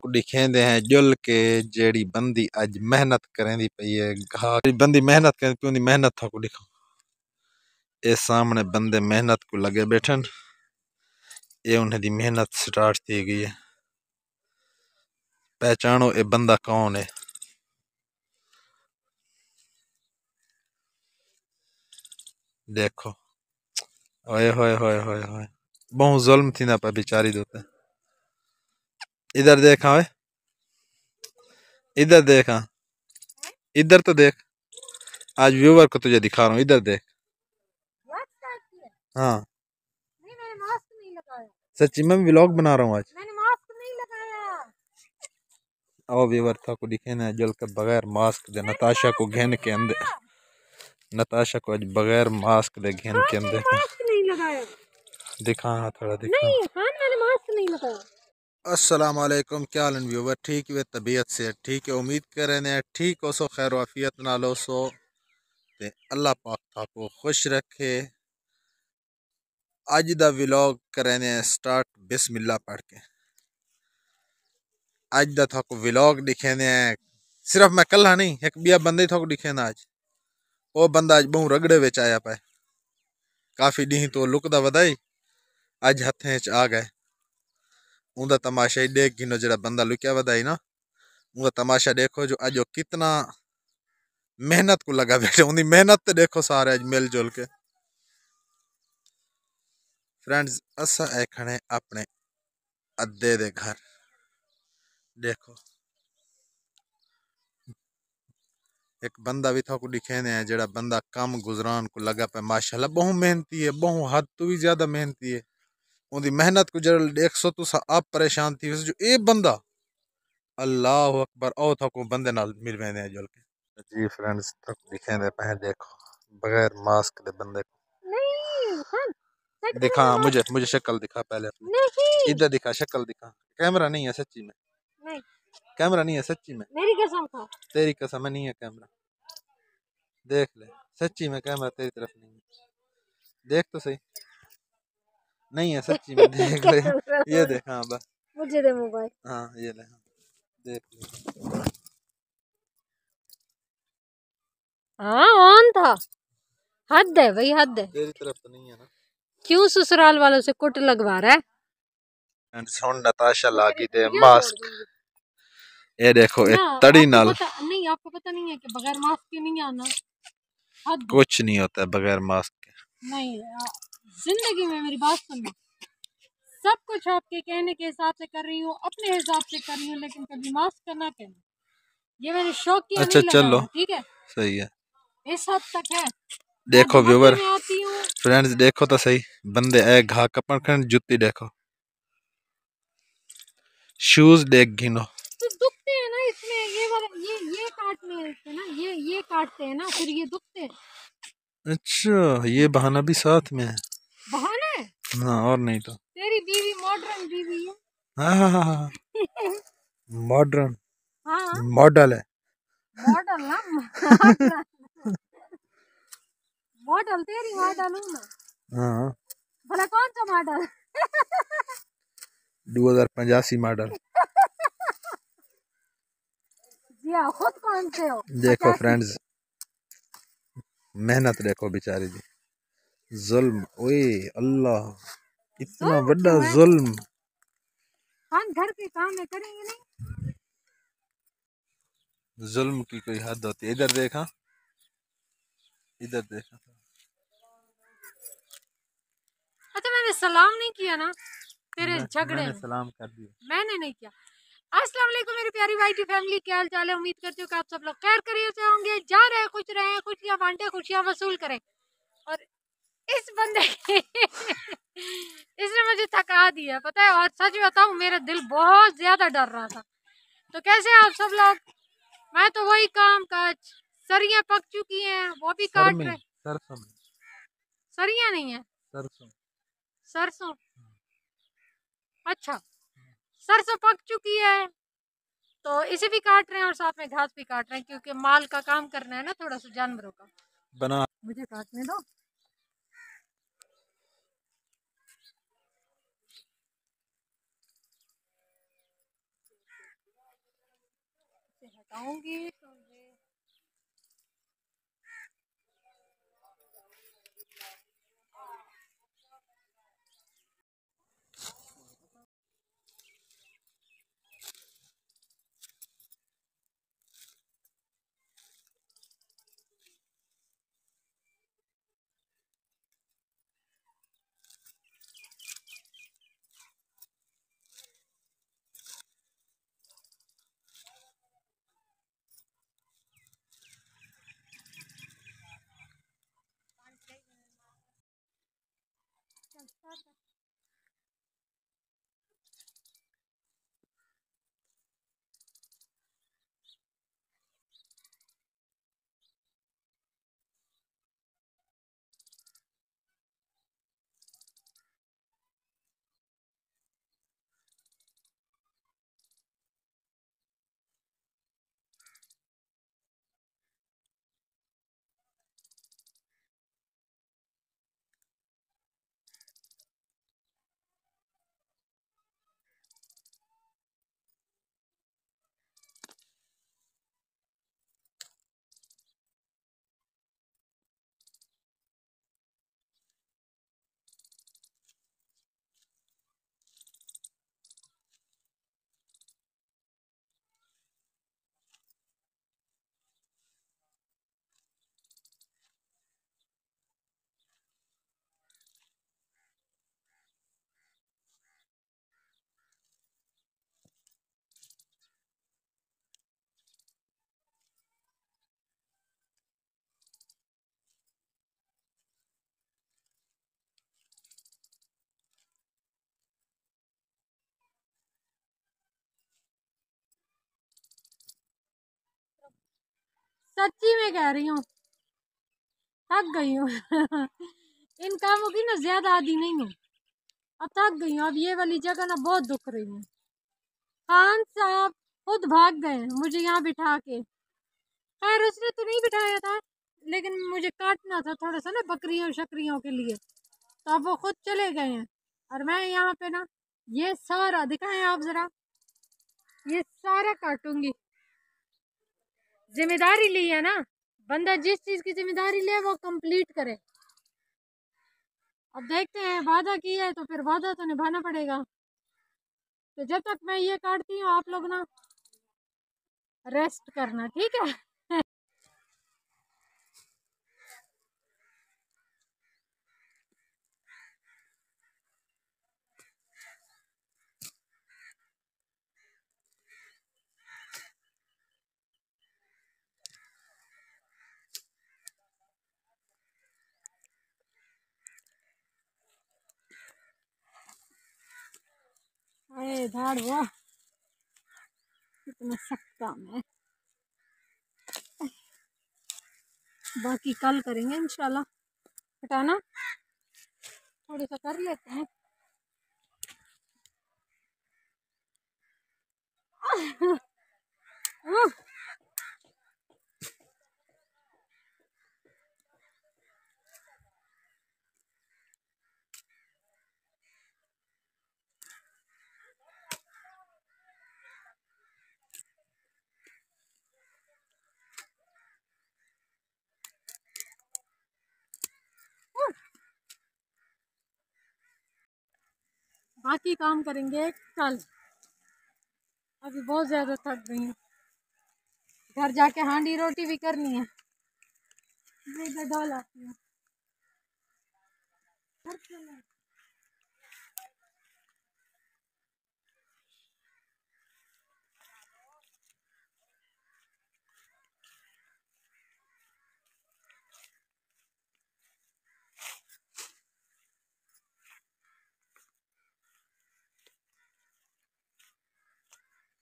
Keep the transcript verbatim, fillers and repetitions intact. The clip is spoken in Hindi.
थाकू दिखेंदे हैं जुल के जेड़ी बंदी अज मेहनत करेंदी पई है घा बंदी मेहनत करेंदी पई उंदी मेहनत थाकू दिखा ए सामने बंदे मेहनत को लगे बैठन ये उन्हें दी मेहनत स्टार्ट थी गई है। पहचानो ए बंदा कौन है। देखो ओए होए होए होए होए बहुत जुल्म थी ना पर बेचारी दोते। इधर देखा ओए इधर देखा इधर तो देख आज व्यूवर को तुझे दिखा रहा हूँ इधर देख। हाँ नहीं मैंने मास्क नहीं लगाया। सच्ची मैं व्लॉग बना रहा हूँ आज। मैंने मास्क नहीं लगाया। आओ व्यूवर था को दिखे ना जल के बगैर मास्क दे नताशा को घेन के अंदर नताशा को आज बगैर मास्क दे घेन के अंदर मास्क नहीं लगाया। दिखा हाँ थोड़ा दिखा नहीं हाँ मैंने मास्क नहीं लगाया। अस्सलाम वालेकुम क्या हाल है व्यूवर ठीक है तबीयत से ठीक है उम्मीद कर रहे हैं ठीक हो सो खैर वाफियत ना लो सो ते अल्लाह पाक था को खुश रखे। आज दा व्लॉग करें स्टार्ट बिस्मिल्लाह पढ़ के। आज दा था को व्लॉग दिखे सिर्फ मैं कल नहीं एक बिया बंदे था को दिखे आज वो बंदा अज बहु रगड़े विच आया पाए काफी डी तो लुकदा वधाई अज हथे च आ गए उनका तमाशा ही देख गिनो जरा बंदा लुकिया वधाई ना उनका तमाशा देखो जो अज कितना मेहनत को लगा बैठे उनकी मेहनत तो देखो सारे अज मिलजुल के। फ्रेंड्स असा ए खड़े अपने अद्दे दे घर देखो एक बंदा भी था को दिखे ने जड़ा बंदा कम गुजरान को लगा पे माशाल्लाह बहु मेहनती है बहु हद तो भी ज्यादा मेहनती है उनकी मेहनत को जरा देख सो तुसा आप परेशान थी जो ए बंदा अल्लाह अकबर ओ था को बंदे नाल मिल वेंदे जुल के। जी फ्रेंड्स तक दिखे दे पे देखो बगैर मास्क दे बंदे को नहीं दिखा मुझे मुझे शक्ल दिखा पहले अपनी इधर दिखा शक्ल दिखा कैमरा नहीं है सच्ची में नहीं कैमरा नहीं है सच्ची में मेरी कसम खा तेरी कसम नहीं है कैमरा देख ले सच्ची में कैमरा तेरी तरफ नहीं है देख तो सही नहीं है सच्ची में देख ले ये देख हाँ बस मुझे दे मोबाइल हाँ ये ले हाँ देख ले हाँ ऑन था हद है भाई हद है तेरी तरफ तो नहीं है ना क्यों ससुराल वालों से कुट लगवा रहा है। एंड सुन नताशा लागी दे मास्क ये देखो ये तड़ी नाल नहीं आपको पता नहीं है कि बगैर मास्क के नहीं आना हद कुछ नहीं होता बगैर मास्क के नहीं जिंदगी में मेरी बात सुनो सब कुछ आपके कहने के हिसाब से कर रही हूँ अपने हिसाब से कर रही हूँ लेकिन कभी मास्क करना कहना ये मैंने शौक किया अच्छा नहीं चलो ठीक है सही है इस हद तक है। देखो व्यूवर फ्रेंड्स देखो तो सही बंदे ए घा कपड़ खन जुत्ती देखो शूज देख गिनो तो दुखते हैं ना इसमें ये वाला ये ये काटने हैं ना ये ये काटते हैं ना फिर ये दुखते हैं। अच्छा ये बहाना भी साथ में है बहाना है हाँ और नहीं तो तेरी बीवी मॉडर्न बीवी है। हाँ हाँ हाँ हाँ मॉडर्न हाँ मॉडल है मॉडल ना मॉडल तेरी मॉडल हूँ ना हाँ भला कौन सा मॉडल दो हजार पचासी मॉडल जी हाँ खुद कौन से हो। देखो फ्रेंड्स मेहनत देखो बेचारी दी जुल्म ओए अल्लाह इतना बड़ा जुल्म हम घर के काम में करेंगे नहीं जुल्म की कोई हद होती है। इधर देखा इधर देखा अच्छा मैंने सलाम नहीं किया ना तेरे झगड़े मैंने सलाम कर दिया मैंने नहीं किया। अस्सलाम वालेकुम मेरी प्यारी वाइटी फैमिली क्या हाल चाल है उम्मीद करती हूँ कि आप सब लोग खैर करिए से होंगे जा रहे खुश रहे खुशियाँ बांटे खुशियाँ वसूल करें। और इस बंदे इसने मुझे थका दिया पता है और सच बताऊँ मेरा दिल बहुत ज्यादा डर रहा था। तो कैसे आप सब लोग मैं तो वही काम काज सरियां पक चुकी हैं वो भी काट रहे सरसों सरियां नहीं है सरसों सरसों अच्छा सरसों पक चुकी है तो इसे भी काट रहे हैं और साथ में घास भी काट रहे हैं क्योंकि माल का काम करना है ना थोड़ा सा जानवरों का बना मुझे काटने दो। से हटाऊंगी तो ये सच्ची में कह रही हूँ थक गई हूँ। इन कामों की ना ज्यादा आदी नहीं हूँ, अब थक गई हूँ। अब ये वाली जगह ना बहुत दुख रही है। खान साहब खुद भाग गए मुझे यहाँ बिठा के। खैर उसने तो नहीं बिठाया था, लेकिन मुझे काटना था थोड़ा सा ना बकरियों शकरियों के लिए, तो अब वो खुद चले गए हैं। और मैं यहाँ पे ना ये सारा दिखाएं आप जरा, ये सारा काटूंगी। जिम्मेदारी ली है ना, बंदा जिस चीज की जिम्मेदारी ले वो कंप्लीट करे। अब देखते हैं, वादा किया है तो फिर वादा तो निभाना पड़ेगा। तो जब तक मैं ये काटती हूँ आप लोग ना रेस्ट करना, ठीक है। अरे धाड़ वाह, कितना सख्त काम है। बाकी कल करेंगे इंशाल्लाह। हटाना थोड़ा सा कर लेते हैं। बाकी काम करेंगे कल, अभी बहुत ज्यादा थक गई हूँ। घर जाके हांडी रोटी भी करनी है। इधर डाल आती हूँ।